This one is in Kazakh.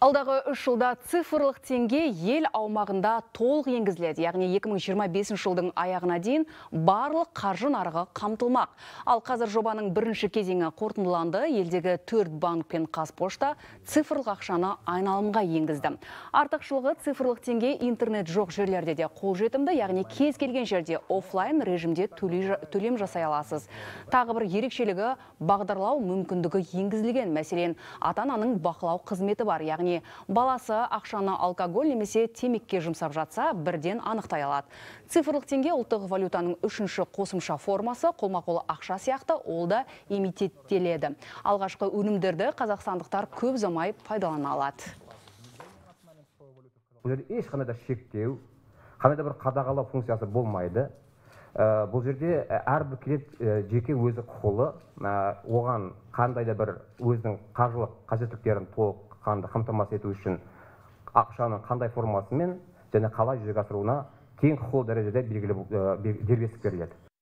Алдағы 3 жылда цифрлық теңге ел аумағында толық енгізіледі. Яғни 2025 жылдың аяғына дейін барлық қаржы нарығы қамтылмақ. Ал қазір жобаның бірінші кезеңі қорытындыланды. Елдегі 4 банк пен Қазпошта цифрлық ақшаны айналымға енгізді. Артықшылығы цифрлық теңге интернет жоқ жерлерде де қолжетімді, яғни кез келген жерде офлайн режимде төлем жасай аласыз. Тағы бір ерекшелігі бағдарлау мүмкіндігі енгізілген. Мәселен, ата-ананың бақылау қызметі бар, яғни баласы ақшаны алкоголь немесе темекке жұмсап жатса, бірден анықтай алады. Цифрлық теңге ұлттық валютаның үшінші қосымша формасы, қолма-қол ақша сияқты, ол да имитеттеледі. Алғашқы өнімдерді қазақстандықтар көп ұзамай пайдалана алады. Бұл жерде ешқандай да шектеу, қандай да бір қадағалау функциясы болмайды. Бұл жерде әрбір клиент жеке өзі құқылы, оған қандай да бір өзінің қаржылық қажеттіліктерін толыққанды қамтамасыз ету үшін ақшаның қандай формасымен және қалай жүзеге асыруына тең құқылы дәрежеде белгілі дербестік беріледі.